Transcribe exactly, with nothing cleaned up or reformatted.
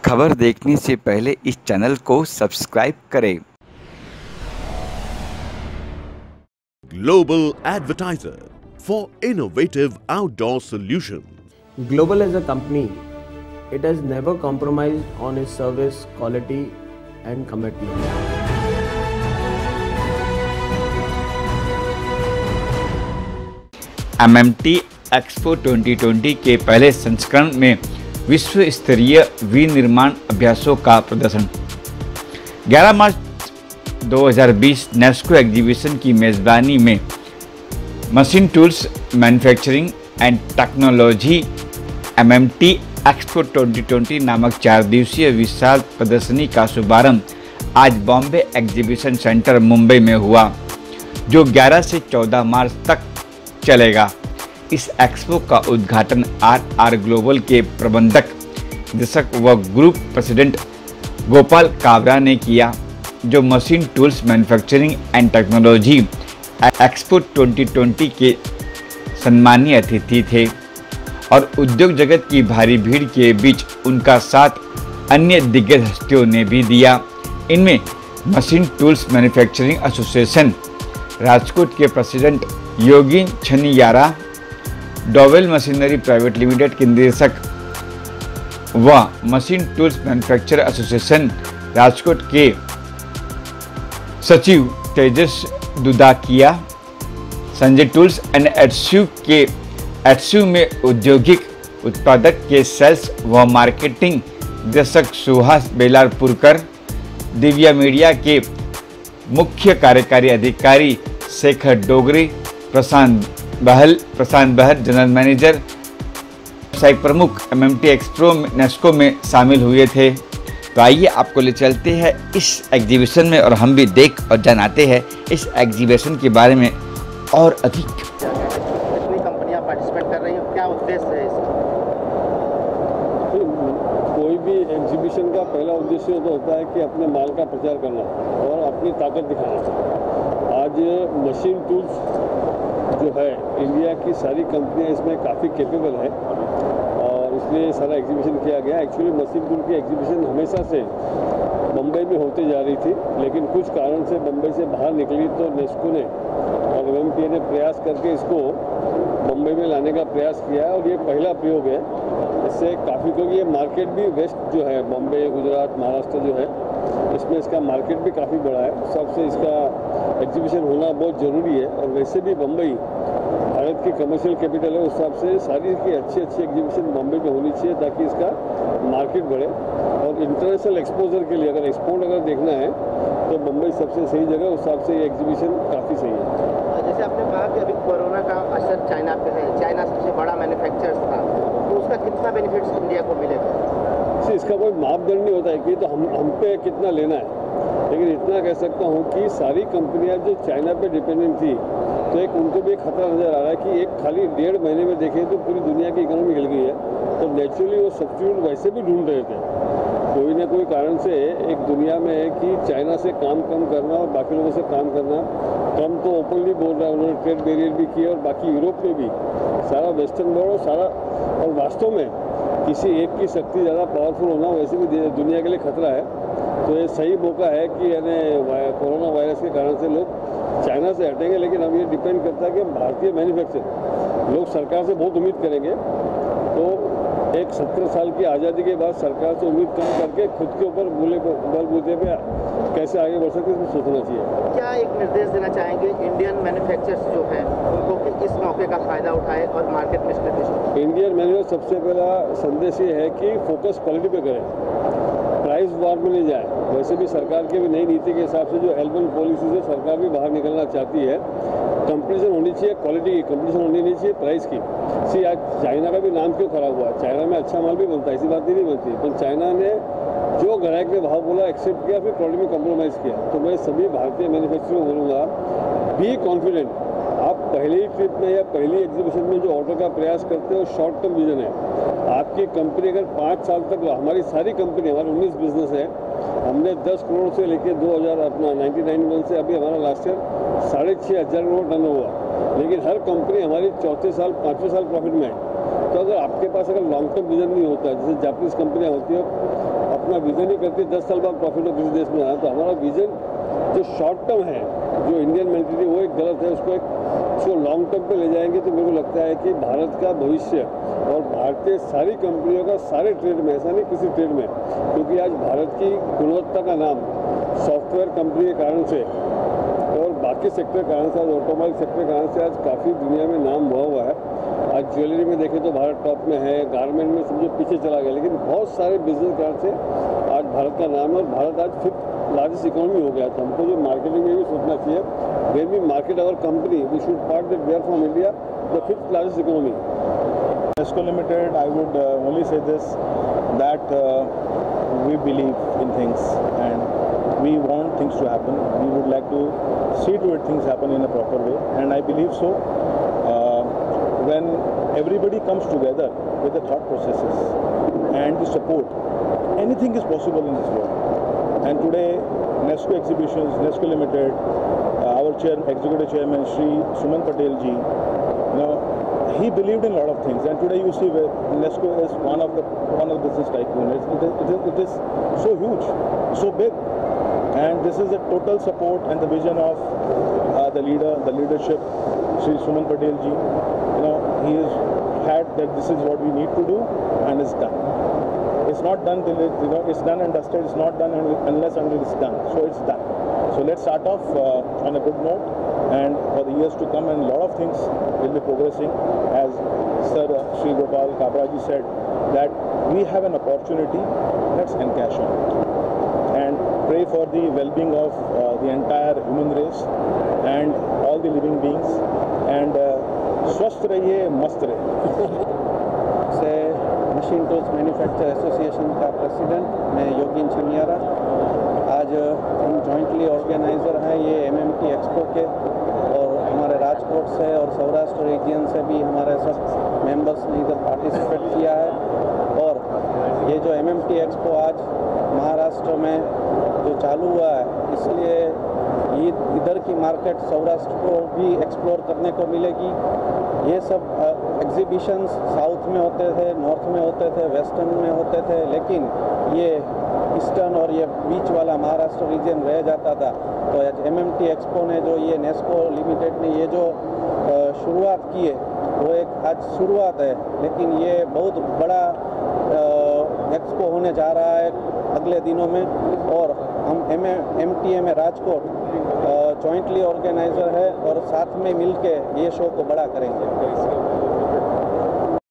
खबर देखने से पहले इस चैनल को सब्सक्राइब करें। Global advertiser for innovative outdoor solutions. Global as a company, it has never compromised on its service quality and commitment. M M T expo दो हज़ार बीस के पहले संस्करण में विश्व स्तरीय विनिर्माण अभ्यासों का प्रदर्शन। ग्यारह मार्च दो हज़ार बीस नेस्को एग्जीबिशन की मेज़बानी में machine tools manufacturing and technology M M T expo दो हज़ार बीस नामक चार दिवसीय विशाल प्रदर्शनी का शुभारंभ आज बॉम्बे एग्जीबिशन सेंटर मुंबई में हुआ, जो ग्यारह से चौदह मार्च तक चलेगा। इस एक्सपो का उद्घाटन आर आर ग्लोबल के प्रबंधक निदेशक व ग्रुप प्रेसिडेंट गोपाल काबरा ने किया, जो machine tools manufacturing and technology expo दो हज़ार बीस के सम्मानीय अतिथि थे और उद्योग जगत की भारी भीड़ के बीच उनका साथ अन्य दिग्गज हस्तियों ने भी दिया। इनमें machine tools manufacturing association Rajkot के president Yogin Chhaniyara, Dowell machinery private limited के निदेशक व machine tools manufacture association Rajkot के सचिव तेजस दुदाकिया, संजय टूल्स एंड एडसिव के एडसिव में औद्योगिक उत्पादक के सेल्स व मार्केटिंग निदेशक सुहास बेलारपुरकर, दिव्या मीडिया के मुख्य कार्यकारी अधिकारी शेखर डोगरी, प्रशांत बहल प्रशांत बहल जनरल मैनेजर, व्यवसायिक प्रमुख M M T expo Nesco में शामिल हुए थे। तो आइए आपको ले चलते हैं इस एग्जीबिशन में और हम भी देख और जानते हैं इस एग्जीबिशन के बारे में और अधिक। कितनी कंपनियां पार्टिसिपेट कर रही हैं, क्या उद्देश्य है इसका? कोई भी एग्जीबिशन का पहला उद्देश्य तो होता है कि अपने माल का प्रचार करना और अपनी ताकत दिखाना। आज मशीन टूल्स जो है, इंडिया की सारी कंपनियां इसमें काफ़ी कैपेबल है और इसलिए सारा एग्जीबिशन किया गया। एक्चुअली मशीन टूल की एग्जीबिशन हमेशा से मुंबई में होते जा रही थी, लेकिन कुछ कारण से मुंबई से बाहर निकली तो नेस्को ने और एम एम टी ने प्रयास करके इसको मुंबई में लाने का प्रयास किया है और ये पहला प्रयोग है। इससे काफ़ी, क्योंकि ये मार्केट भी वेस्ट जो है, बॉम्बे, गुजरात, महाराष्ट्र जो है, इसमें इसका मार्केट भी काफ़ी बड़ा है। उस हिसाब से इसका एग्जीबिशन होना बहुत ज़रूरी है और वैसे भी मुंबई भारत की कमर्शियल कैपिटल है, उस हिसाब से सारी की अच्छी अच्छी एग्जीबिशन मुंबई में होनी चाहिए ताकि इसका मार्केट बढ़े। और इंटरनेशनल एक्सपोजर के लिए अगर एक्सपोर्ट अगर देखना है तो मुंबई सबसे सही जगह, उस हिसाब से ये एग्जीबिशन काफ़ी सही है। जैसे आपने कहा कि अभी कोरोना का असर चाइना पे है, चाइना सबसे बड़ा मैन्युफैक्चरर्स था, तो उसका कितना बेनिफिट्स इंडिया को मिलेगा? इसका कोई मापदंड नहीं होता है कि तो हम हम पे कितना लेना है, लेकिन इतना कह सकता हूँ कि सारी कंपनियां जो चाइना पे डिपेंडेंट थी, तो एक उनको भी एक खतरा नज़र आ रहा है कि एक खाली डेढ़ महीने में देखें तो पूरी दुनिया की इकोनॉमी हिल गई है। तो नेचुरली वो सब्स्टिट्यूट वैसे भी ढूंढ रहे थे, कोई ना कोई कारण से एक दुनिया में है कि चाइना से काम कम करना और बाकी लोगों से काम करना। ट्रम्प तो ओपनली बोल रहा है, उन्होंने ट्रेड बैरियर भी किया और बाकी यूरोप में भी सारा वेस्टर्न वर्ल्ड और सारा, और वास्तव में किसी एक की शक्ति ज़्यादा पावरफुल होना वैसे भी दुनिया के लिए खतरा है। तो ये सही मौका है कि यानी कोरोना वायरस के कारण से लोग चाइना से हटेंगे, लेकिन अब ये डिपेंड करता है कि भारतीय मैन्युफैक्चर लोग सरकार से बहुत उम्मीद करेंगे। तो एक सत्तर साल की आज़ादी के बाद सरकार से उम्मीद कम करके खुद के ऊपर बोले बलबूते पे कैसे आगे बढ़ सकते इसमें सोचना चाहिए। क्या एक निर्देश देना चाहेंगे इंडियन मैन्युफैक्चरर्स जो है उनको कि इस मौके का फ़ायदा उठाए और मार्केट में इसमें? इंडियन मैन्युफैक्चर सबसे पहला संदेश ये है कि फोकस क्वालिटी पे करें, प्राइस वार में नहीं जाए। वैसे भी सरकार की भी नई नीति के हिसाब से जो एल्बन पॉलिसी से सरकार भी बाहर निकलना चाहती है। कंपटीशन होनी चाहिए, क्वालिटी की कंपटीशन होनी नहीं चाहिए प्राइस की। सी आज चाइना का भी नाम क्यों खराब हुआ? चाइना में अच्छा माल भी बनता है, ऐसी बात नहीं बनती, पर चाइना ने जो ग्राहक ने भाव बोला एक्सेप्ट किया, फिर क्वालिटी में कॉम्प्रोमाइज़ किया। तो मैं सभी भारतीय मैन्युफैक्चरर को बोलूँगा, बी कॉन्फिडेंट। आप पहली ट्रिप में या पहली एग्जीबिशन में जो ऑर्डर का प्रयास करते हो, शॉर्ट टर्म विजन है। आपकी कंपनी अगर पाँच साल तक, हमारी सारी कंपनी, हमारे उन्नीस बिजनेस है, हमने दस करोड़ से लेकर दो हज़ार अपना नाइन्टी नाइन वन से अभी हमारा लास्ट ईयर साढ़े छः हज़ार करोड़ टर्न हुआ, लेकिन हर कंपनी हमारी चौथे साल पाँचवें साल प्रॉफिट में है। तो अगर आपके पास अगर लॉन्ग टर्म विजन नहीं होता, जैसे जापानीज कंपनियाँ होती है, अपना विजन ही करती है दस साल बाद प्रॉफिट में किसी देश में आना। तो हमारा विजन जो शॉर्ट टर्म है, जो इंडियन मेंटालिटी वो एक गलत है, उसको एक उसको लॉन्ग टर्म पे ले जाएंगे तो मेरे को लगता है कि भारत का भविष्य और भारतीय सारी कंपनियों का सारे ट्रेड में, ऐसा नहीं किसी ट्रेड में, क्योंकि आज भारत की गुणवत्ता का नाम सॉफ्टवेयर कंपनी के कारण से और बाकी सेक्टर के कारण से, आज ऑटोमोबाइल सेक्टर के कारण से आज काफ़ी दुनिया में नाम हुआ हुआ है। आज ज्वेलरी में देखें तो भारत टॉप में है, गारमेंट में समझो पीछे चला गया, लेकिन बहुत सारे बिजनेस कारण से आज भारत का नाम है और भारत आज फिफ्थ लार्जेस्ट इकोनॉमी हो गया। तो हमको जो मार्केटिंग में भी सोचना चाहिए, when we market our company we should part that we are from India the fifth largest economy. Nesco Limited, I would uh, only say this, that uh, we believe in things and we want things to happen. We would like to see to it things happen in a proper way, and I believe so. Uh, when everybody comes together with the thought processes and the support, anything is possible in this world. And today, Nesco Exhibitions, Nesco Limited, uh, our chair, Executive Chairman, Shri Suman Patel ji, you know, he believed in a lot of things, and today you see where Nesco is one of the one of the business tycoon. It, it, it, is, it is so huge, so big, and this is a total support and the vision of uh, the leader, the leadership, Shri Suman Patel ji. You know, he has had that this is what we need to do, and it's done. It's not done till it, you know, it's done and dusted. It's not done unless until it's done. So it's done. So let's start off uh, on a good note, and for the years to come, and a lot of things will be progressing. As Sir uh, Shri Gopal Kabra ji said, that we have an opportunity, let's encash on it and pray for the well-being of uh, the entire human race and all the living beings, and uh, स्वस्थ रहिए, मस्त रहिए। से machine tools manufacture association का president मैं योगीन छनियारा। आज हम jointly organiser हैं ये एमएमटी एक्सपो के, और हमारे राजकोट से और सौराष्ट्र रीजन से भी हमारे सब मेंबर्स ने इधर पार्टिसिपेट किया है। और ये जो एमएमटी एक्सपो आज महाराष्ट्र में जो चालू हुआ है, इसलिए ये इधर की मार्केट सौराष्ट्र को भी एक्सप्लोर करने को मिलेगी। ये सब एग्जीबिशंस साउथ में होते थे, नॉर्थ में होते थे, वेस्टर्न में होते थे, लेकिन ये ईस्टर्न और ये बीच वाला महाराष्ट्र रीजन रह जाता था। तो आज एमएमटी एक्सपो ने जो ये नेस्को लिमिटेड ने ये जो शुरुआत की है, वो एक आज शुरुआत है, लेकिन ये बहुत बड़ा एक्सपो होने जा रहा है अगले दिनों में। और हम एम एम टी ए में राजकोट जॉइंटली ऑर्गेनाइज़र है और साथ में मिलके ये शो को बड़ा करेंगे।